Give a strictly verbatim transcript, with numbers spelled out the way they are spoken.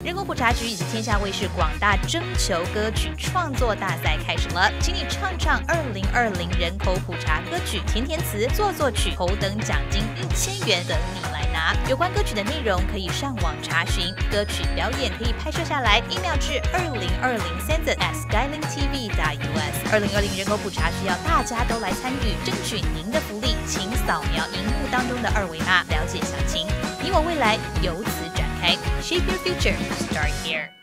人口普查局以及天下卫视广大征求歌曲创作大赛开始了，请你唱唱二零二零人口普查歌曲，填填词，做作曲，头等奖金一千元等你来拿。有关歌曲的内容可以上网查询，歌曲表演可以拍摄下来，email至二零二零 send at skylink t v dot u s。二零二零人口普查需要大家都来参与，争取您的福利，请扫描荧幕当中的二维码了解详情。你我未来由此展开 ，Shape your future, start here。